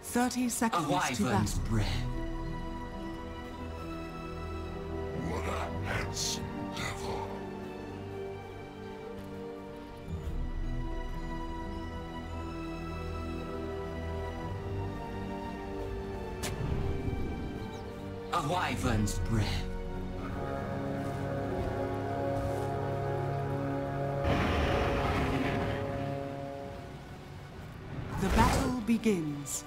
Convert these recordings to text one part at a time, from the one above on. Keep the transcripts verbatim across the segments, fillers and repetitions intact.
Thirty A seconds to wyvern's battle. breath. What a handsome devil. A wyvern's breath. The battle begins.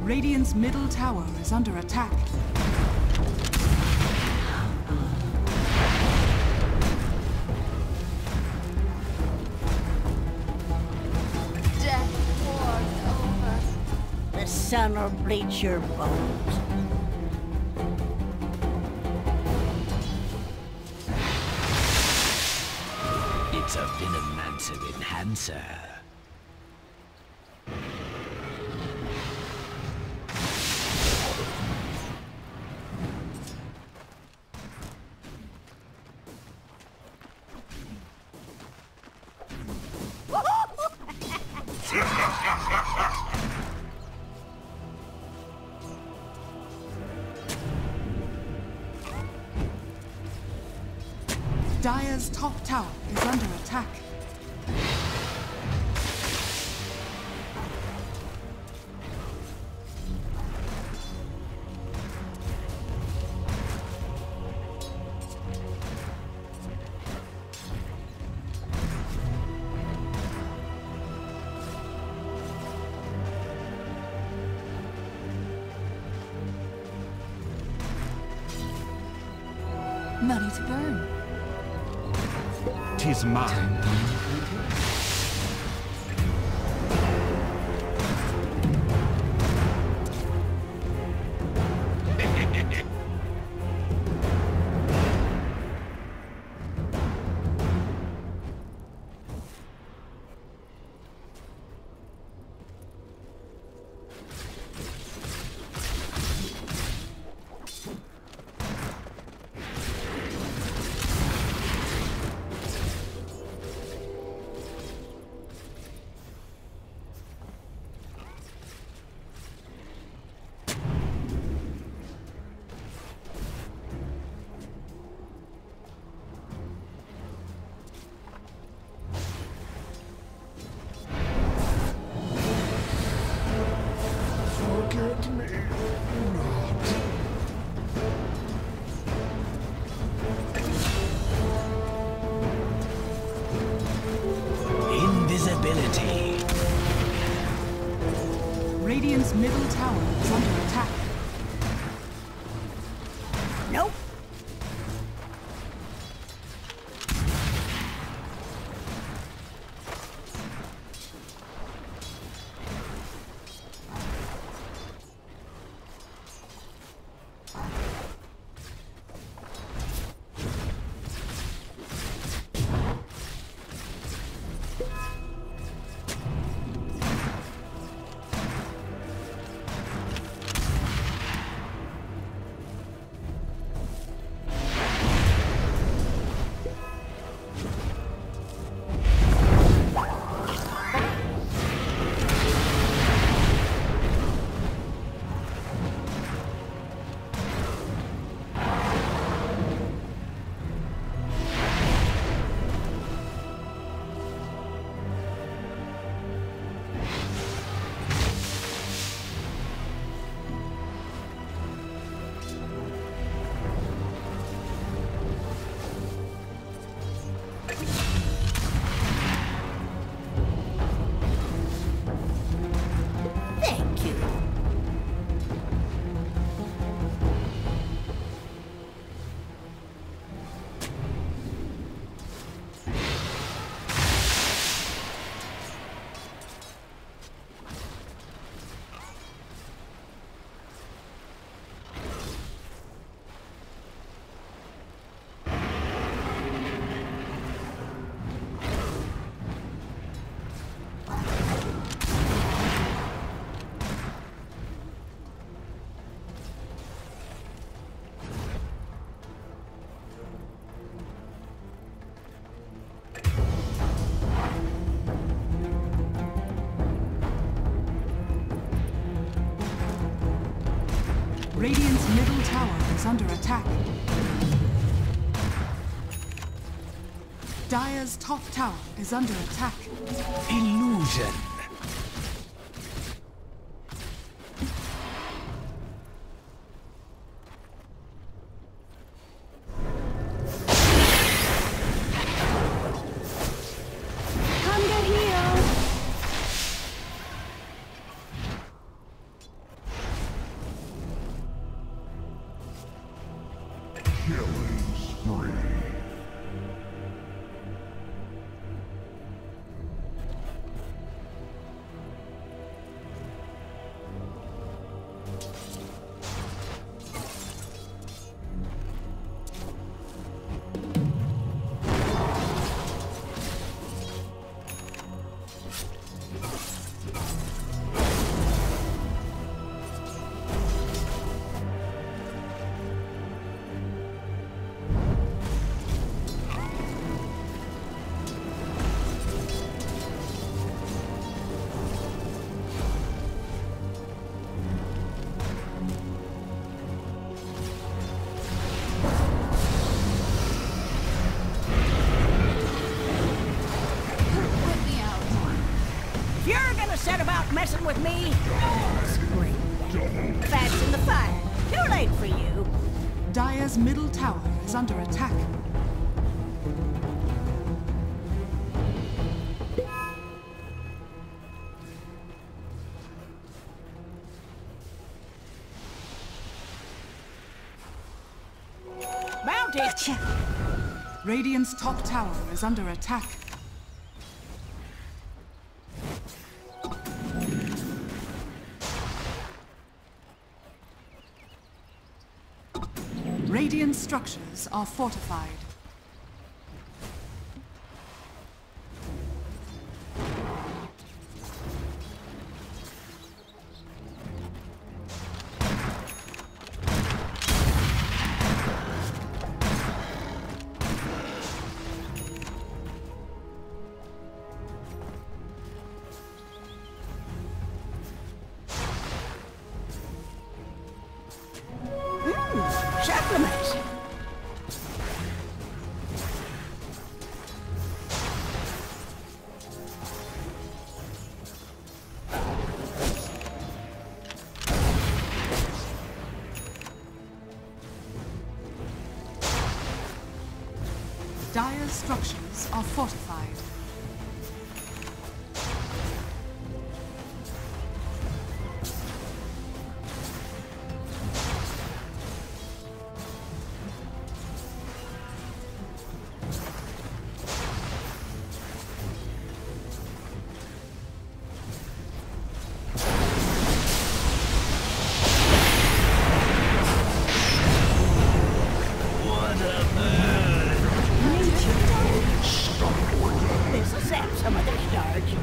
Radiant's middle tower is under attack. Death wars over. The sun will bleach your bones. It's a Venomancer enhancer. Dire's top tower is under attack. Money to burn. Tis mine. Forget me not. Invisibility. Radiant's middle tower is under attack. Nope. Thank you. Radiant's middle tower is under attack. Dire's top tower is under attack. Illusion. Come get healed. have set about messing with me? Scream. Fats in the fire. Too late for you. Dire's middle tower is under attack. Mount it! Radiant's top tower is under attack. Radiant structures are fortified. Supplements! Dire's structures are fortified. This'll sap some of the starch.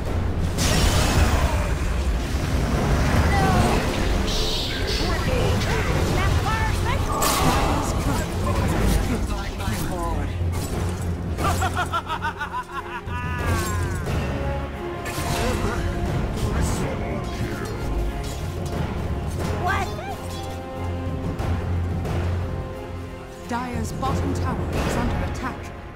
What? Dire's bottom tower is under attack.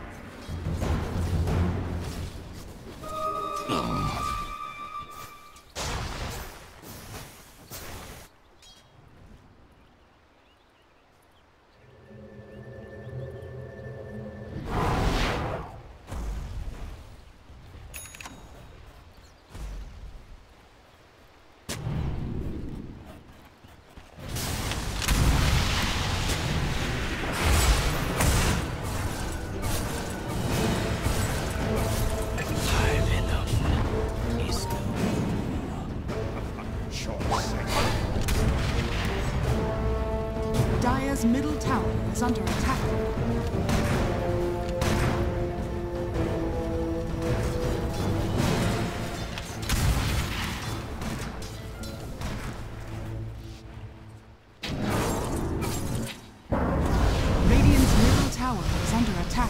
Dire's middle tower is under attack. Radiant's middle tower is under attack.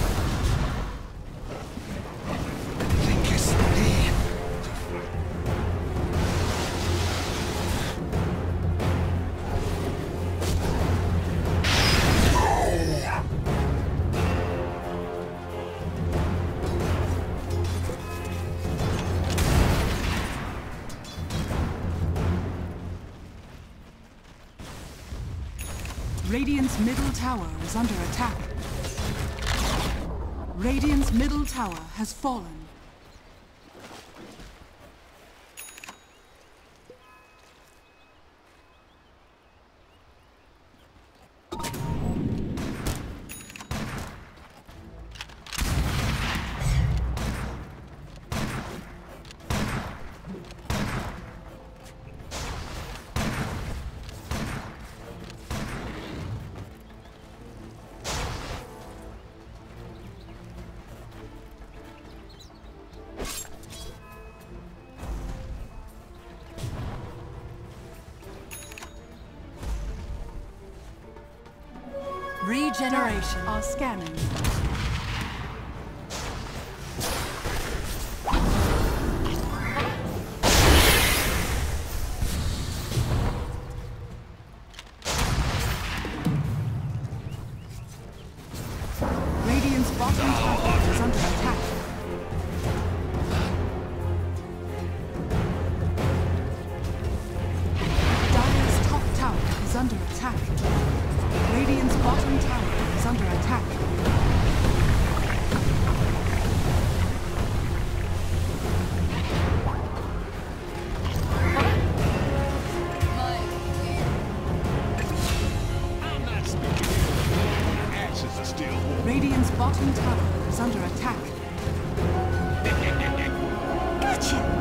Radiant's middle tower is under attack. Radiant's middle tower has fallen. Regeneration are scanning. Radiant's bottom tower is under attack. under attack. Radiant's bottom tower is under attack. Radiant's bottom tower is under attack. Gotcha!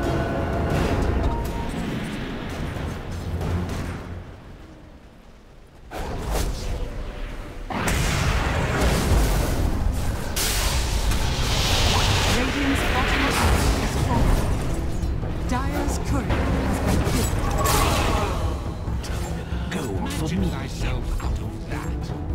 Radiant's bottom tower is fallen. Dire's courier has been killed. Go for me. Thyself out of that.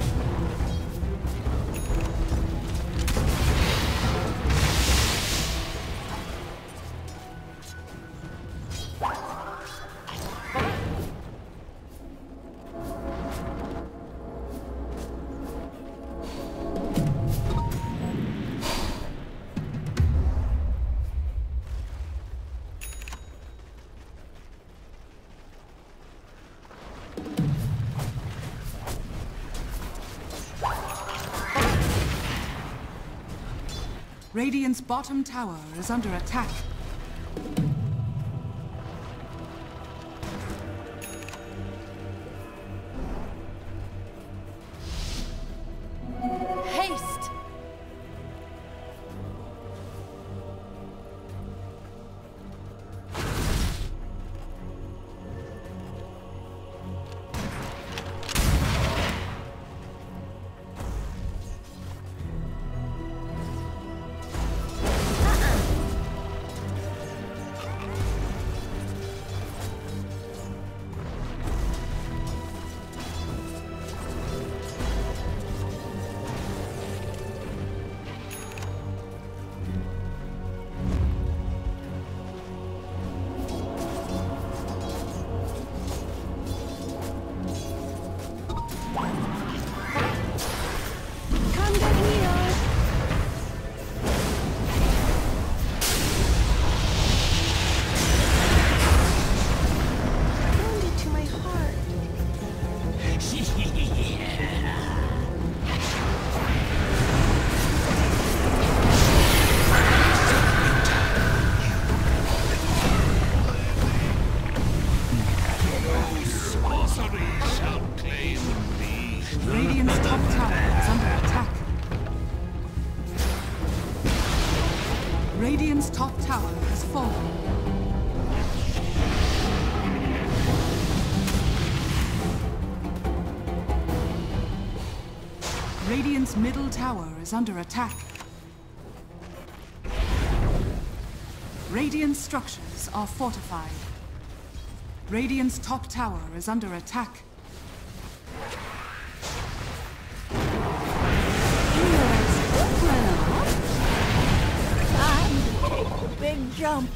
Radiant's bottom tower is under attack. Haste! Radiant's top tower is under attack. Radiant's top tower has fallen. Radiant's middle tower is under attack. Radiant structures are fortified. Radiant's top tower is under attack. Big jump.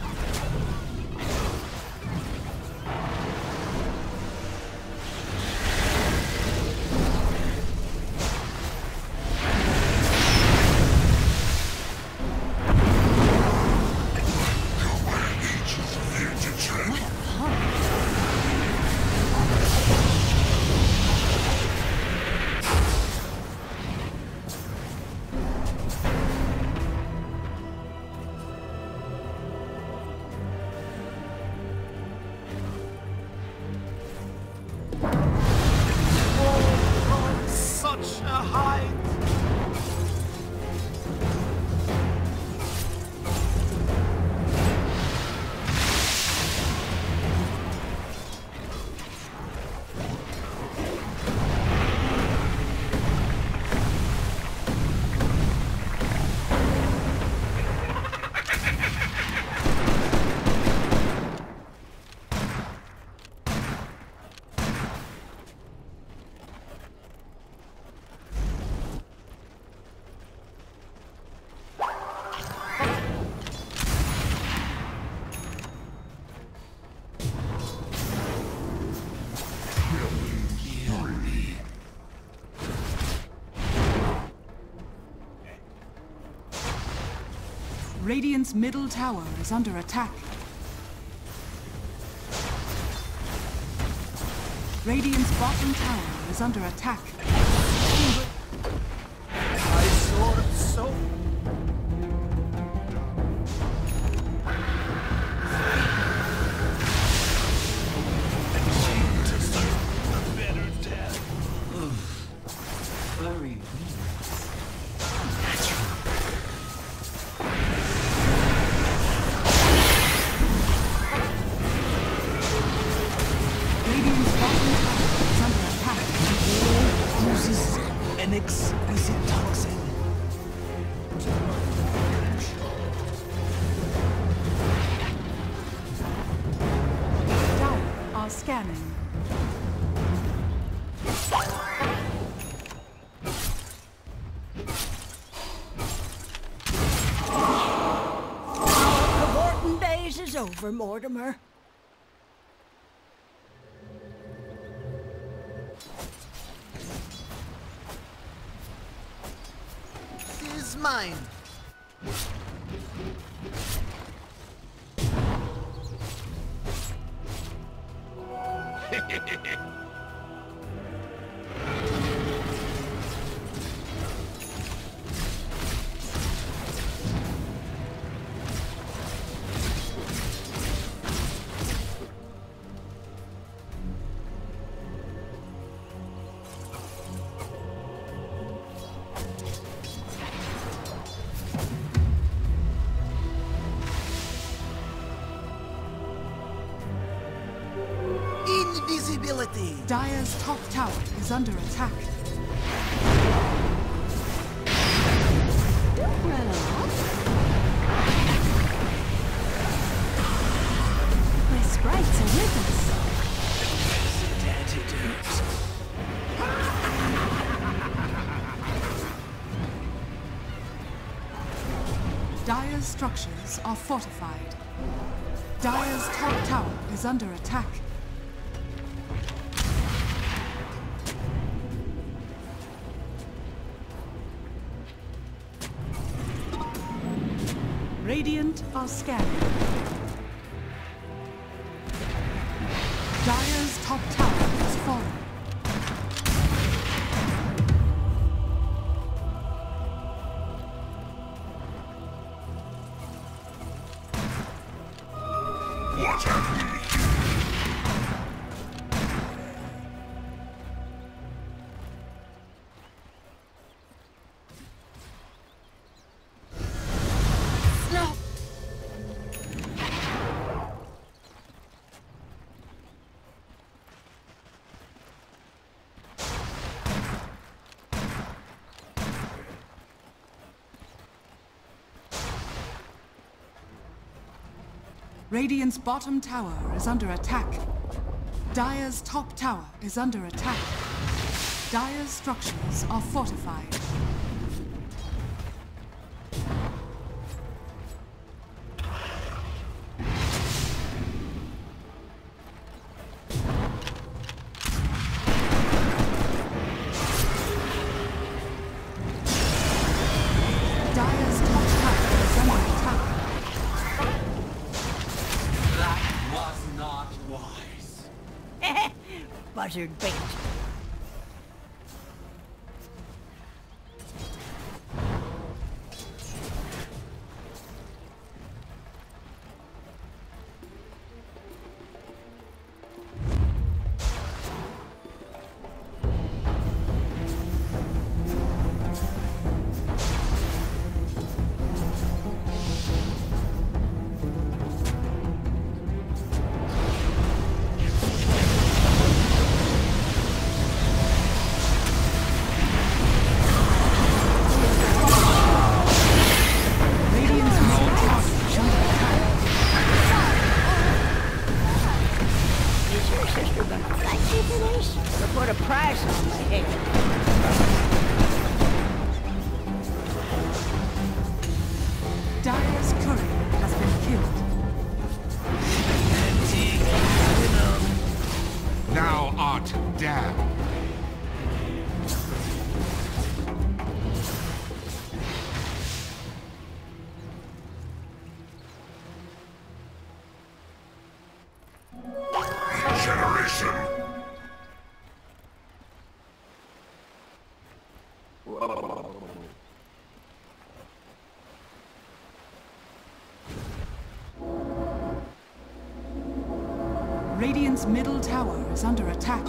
Radiant's middle tower is under attack. Radiant's bottom tower is under attack. I saw so. An exquisite toxin. Dire are scanning. Cavorting days is over, Mortimer. Is mine. Invisibility. Dire's top tower is under attack. Don't run off. My sprites are with us. Dire's structures are fortified. Dire's top tower is under attack. Radiant are scanning. Dire's top tower has fallen. What have we? Radiant's bottom tower is under attack. Dire's top tower is under attack. Dire's structures are fortified. Dire's top tower is under attack. That was not wise. Buzzard bait. Put a price on my head. Dire's courier has been killed. Thou art damned. Generation. Radiant's middle tower is under attack.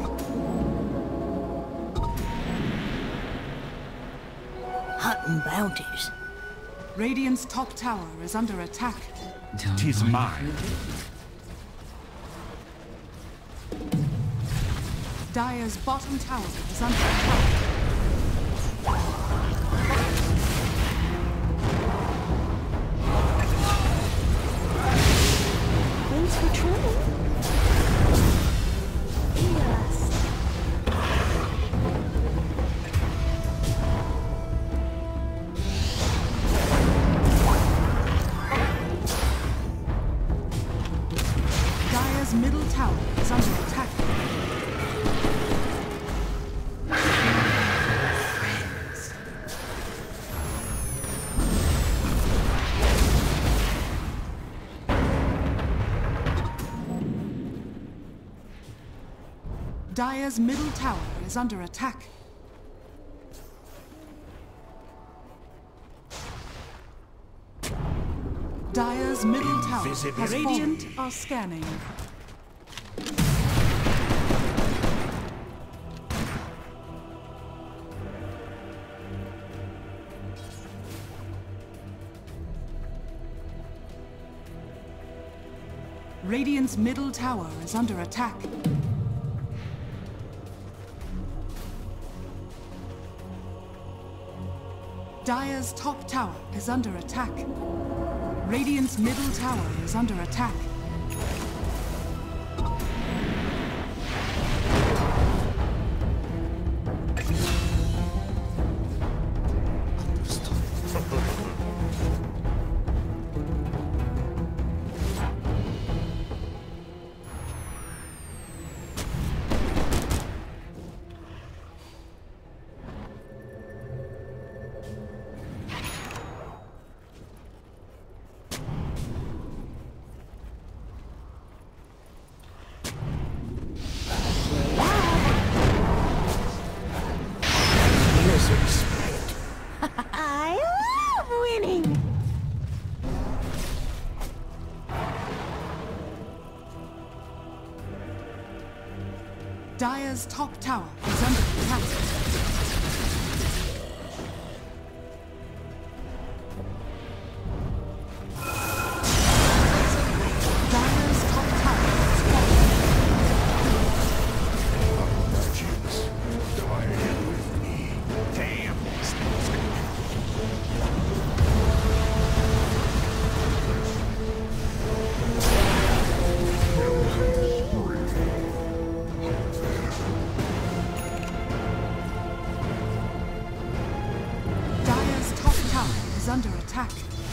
Hunting bounties. Radiant's top tower is under attack. Tis mine. Dire's bottom tower is under attack. Thanks for trying. Yes. Dire's middle tower is under attack. Dire's middle tower is under attack. Dire's middle tower has Invisibility. Radiant are scanning. Radiant's middle tower is under attack. Dire's top tower is under attack. Radiant's middle tower is under attack. I love winning. Dire's top tower is under attack. Dire's top tower is falling. Legends, die with me. Damn. Dire's top tower is under attack.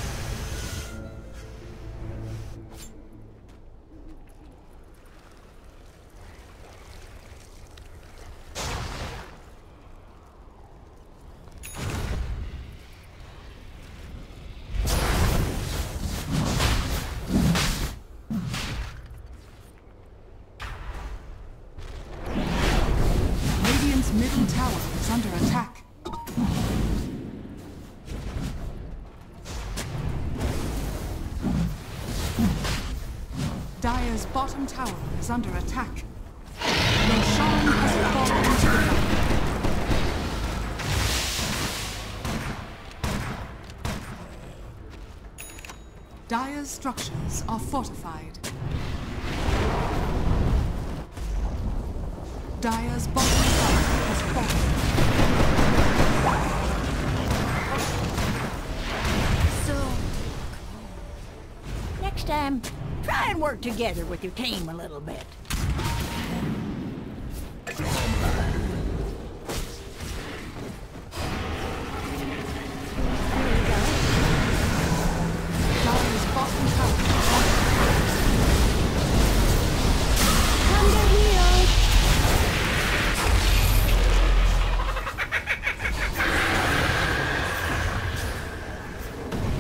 Radiant's middle tower is under attack. Dire's bottom tower is under attack. Roshan has fallen to the ground. Dire's structures are fortified. Dire's bottom tower has fallen. So next time, try and work together with your team a little bit. Dire's bottom tower is under Come to heal.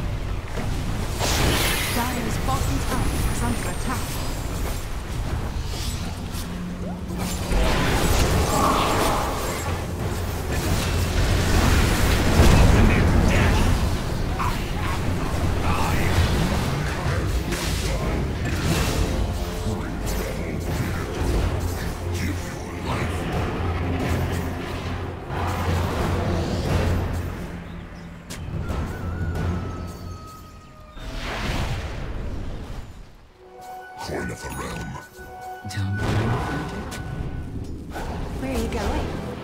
Dire's bottom tower is under attack. Don't mind. Where are you going?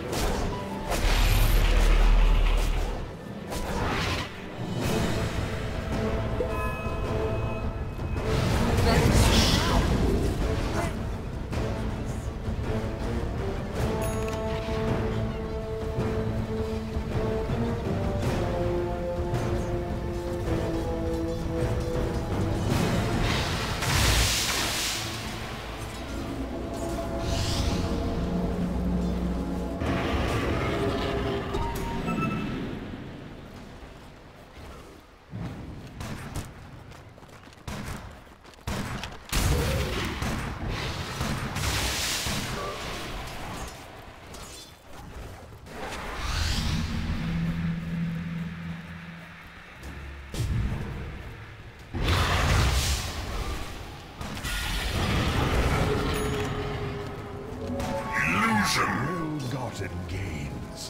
Ill-gotten gains.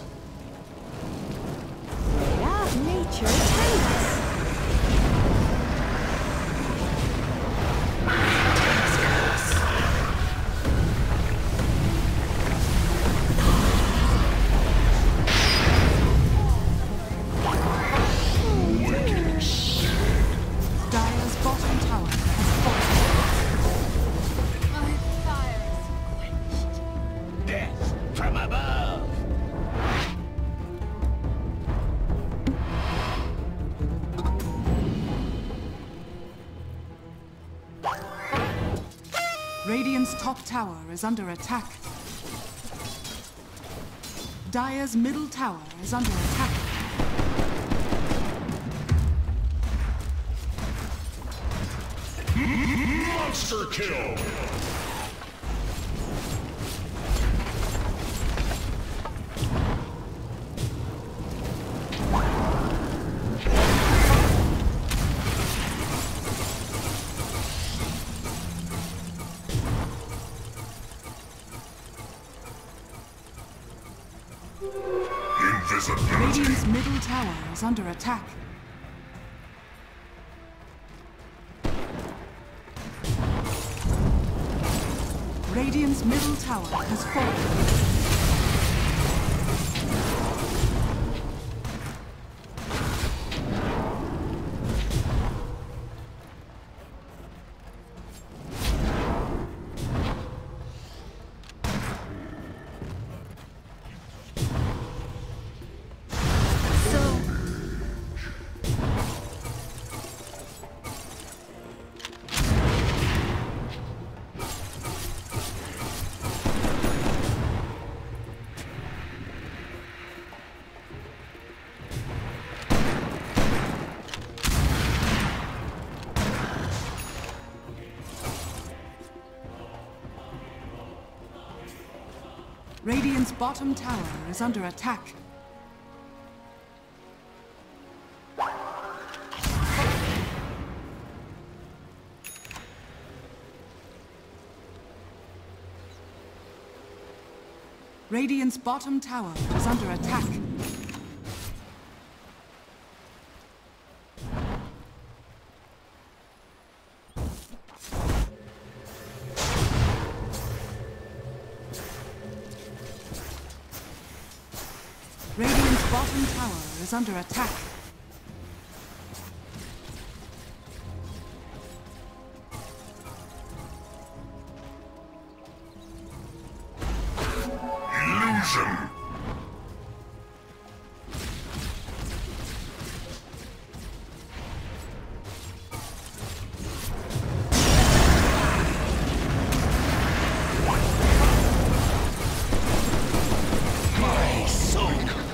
Love nature takes. Dire's bottom tower has fallen. My fire is quenched. Death from above. Radiant's top tower is under attack. Dire's middle tower is under attack. Monster kill! Invisibility. Radiant's middle tower is under attack. Radiant's middle tower has fallen. Radiant's bottom tower is under attack. Radiant's bottom tower is under attack. Radiant's bottom tower is under attack. Illusion! My soul.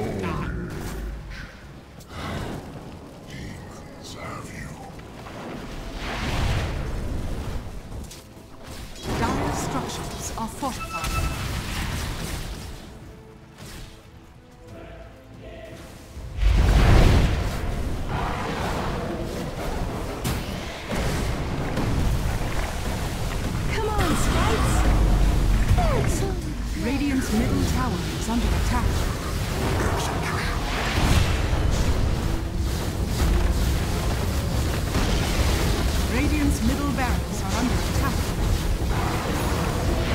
Demons have you. Dire structures are fortified. Come on, Spites! That's all. Radiant's middle tower is under attack. Radiant's middle barracks are under attack.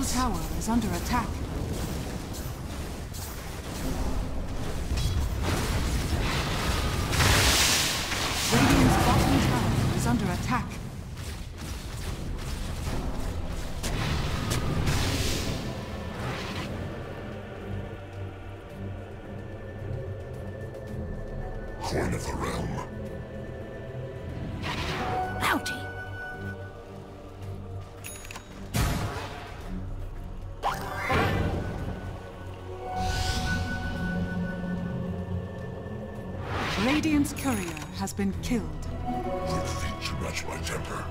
tower is under attack. Radiant's bottom tower is under attack. Coin of the realm. Howdy. Radiant's courier has been killed. Quick feet to match my temper.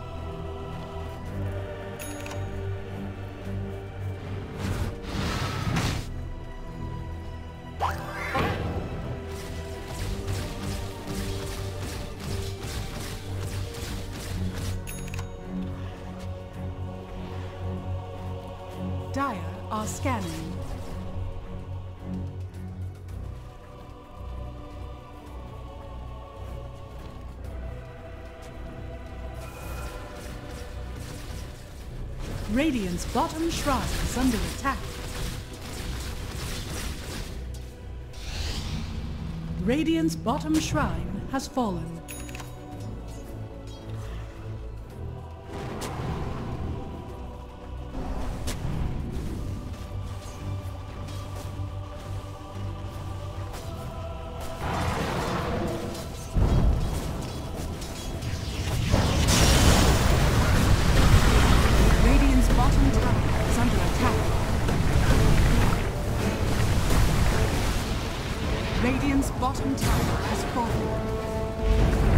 Dire are scanning. Radiant's bottom shrine is under attack. Radiant's bottom shrine has fallen. Radiant's bottom tower has fallen.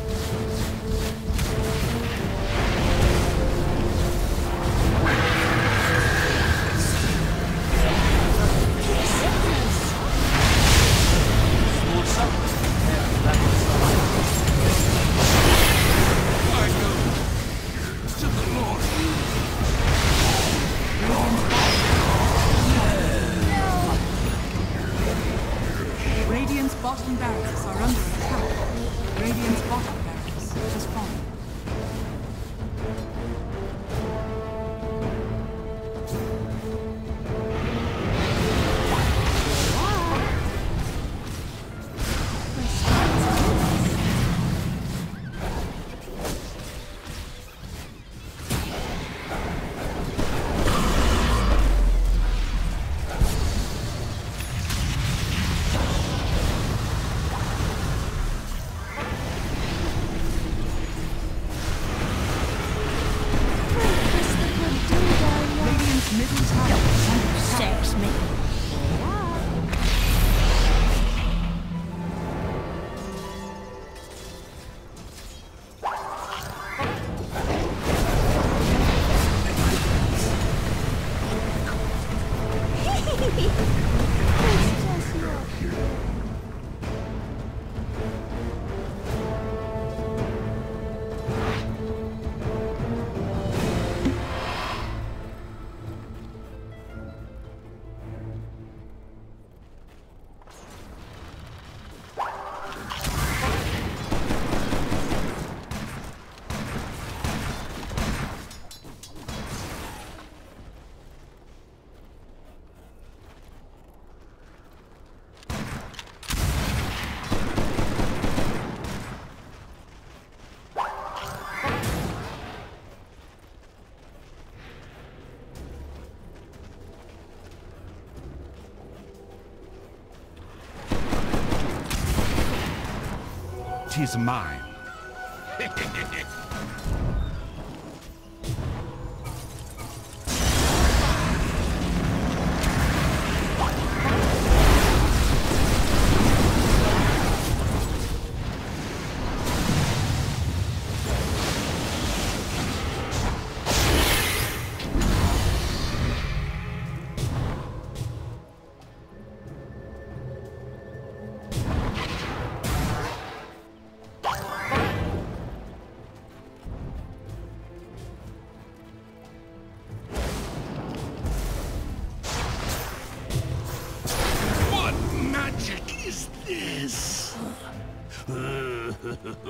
Radiant's bottom barracks are under attack. Radiant's bottom barracks has fallen. Middle tower is under attack. Sex me. Tis mine.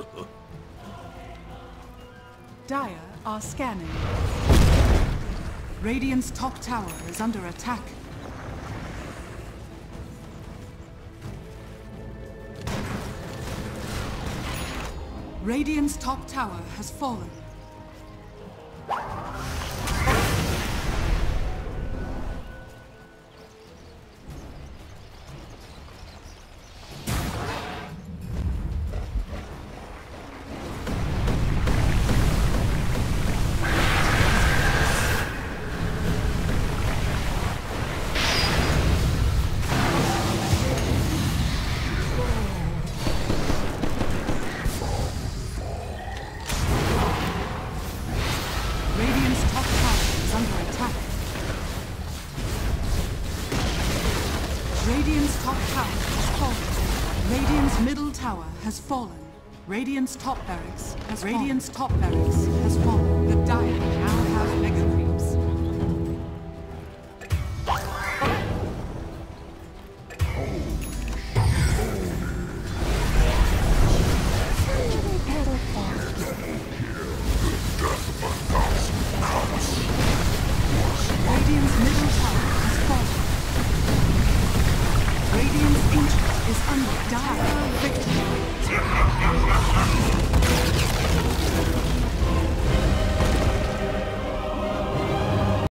Dire are scanning. Radiant's top tower is under attack. Radiant's top tower has fallen. Radiant's top tower is under attack. Radiant's top tower has fallen. Radiant's middle tower has fallen. Radiant's top barracks has Radiant's top barracks has fallen. The Dire now have mega creeps. Radiant's middle